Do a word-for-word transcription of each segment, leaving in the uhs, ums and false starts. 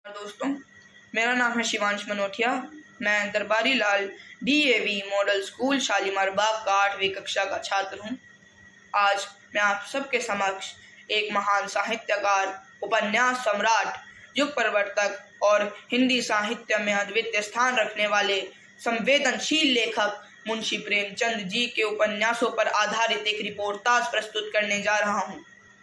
दोस्तों, मेरा नाम है शिवांश मनोटिया। मैं दरबारी लाल डीएवी मॉडल स्कूल शालीमार बाग का आठवीं कक्षा का छात्र हूँ। आज मैं आप सबके समक्ष एक महान साहित्यकार, उपन्यास सम्राट, युग परिवर्तक और हिंदी साहित्य में अद्वितीय स्थान रखने वाले संवेदनशील लेखक मुंशी प्रेमचंद जी के उपन्यासों पर आधारित एक रिपोर्टाज प्रस्तुत करने जा रहा हूँ।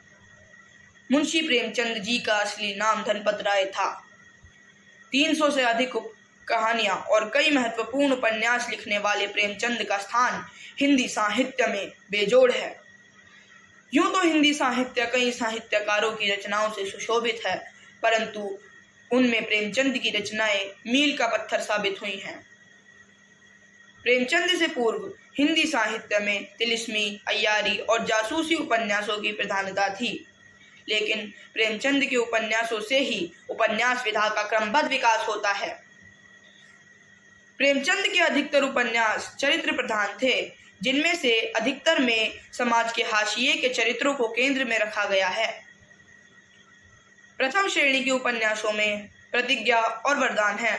मुंशी प्रेमचंद जी का असली नाम धनपत राय था। तीन सौ से अधिक कहानियां और कई महत्वपूर्ण उपन्यास लिखने वाले प्रेमचंद का स्थान हिंदी साहित्य में बेजोड़ है। यूं तो हिंदी साहित्य कई साहित्यकारों की रचनाओं से सुशोभित है, परंतु उनमें प्रेमचंद की रचनाएं मील का पत्थर साबित हुई हैं। प्रेमचंद से पूर्व हिंदी साहित्य में तिलिस्मी, अय्यारी और जासूसी उपन्यासों की प्रधानता थी, लेकिन प्रेमचंद के उपन्यासों से ही उपन्यास विधा का क्रमबद्ध विकास होता है। प्रेमचंद के अधिकतर उपन्यास चरित्र प्रधान थे, जिनमें से अधिकतर में समाज के हाशिए के चरित्रों को केंद्र में रखा गया है। प्रथम श्रेणी के उपन्यासों में प्रतिज्ञा और वरदान हैं,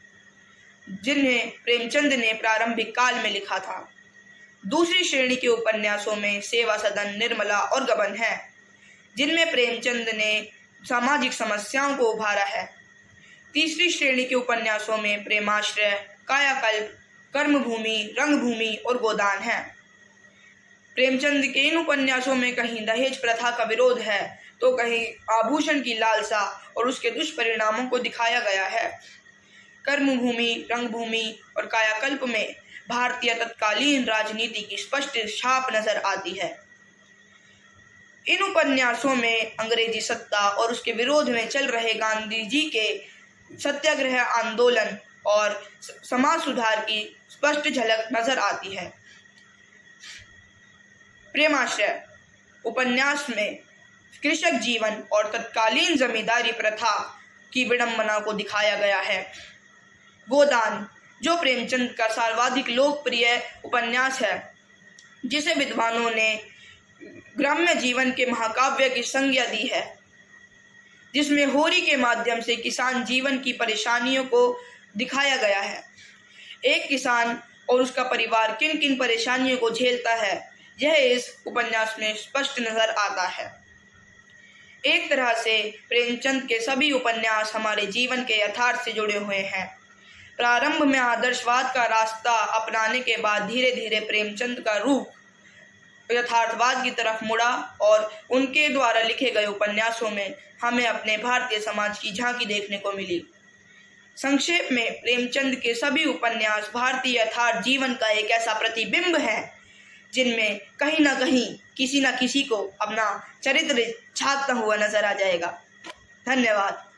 जिन्हें प्रेमचंद ने प्रारंभिक काल में लिखा था। दूसरी श्रेणी के उपन्यासों में सेवा सदन, निर्मला और गबन है, जिनमें प्रेमचंद ने सामाजिक समस्याओं को उभारा है। तीसरी श्रेणी के उपन्यासों में प्रेमाश्रय, कायाकल्प, कर्मभूमि, रंगभूमि और गोदान है। प्रेमचंद के इन उपन्यासों में कहीं दहेज प्रथा का विरोध है, तो कहीं आभूषण की लालसा और उसके दुष्परिणामों को दिखाया गया है। कर्मभूमि, रंगभूमि और कायाकल्प में भारतीय तत्कालीन राजनीति की स्पष्ट छाप नजर आती है। इन उपन्यासों में अंग्रेजी सत्ता और उसके विरोध में चल रहे गांधी जी के सत्याग्रह आंदोलन और समाज सुधार की स्पष्ट झलक नजर आती है। प्रेमाश्रय उपन्यास में कृषक जीवन और तत्कालीन जमींदारी प्रथा की विडंबना को दिखाया गया है। गोदान, जो प्रेमचंद का सर्वाधिक लोकप्रिय उपन्यास है, जिसे विद्वानों ने ग्राम्य जीवन के महाकाव्य की संज्ञा दी है, जिसमें होरी के माध्यम से किसान जीवन की परेशानियों को दिखाया गया है। एक किसान और उसका परिवार किन किन परेशानियों को झेलता है, यह इस उपन्यास में स्पष्ट नजर आता है। एक तरह से प्रेमचंद के सभी उपन्यास हमारे जीवन के यथार्थ से जुड़े हुए हैं। प्रारंभ में आदर्शवाद का रास्ता अपनाने के बाद धीरे धीरे प्रेमचंद का रूप यथार्थवाद की तरफ मुड़ा और उनके द्वारा लिखे गए उपन्यासों में हमें अपने भारतीय समाज की झांकी देखने को मिली। संक्षेप में, प्रेमचंद के सभी उपन्यास भारतीय यथार्थ जीवन का एक ऐसा प्रतिबिंब है, जिनमें कहीं ना कहीं किसी न किसी को अपना चरित्र झांकता हुआ नजर आ जाएगा। धन्यवाद।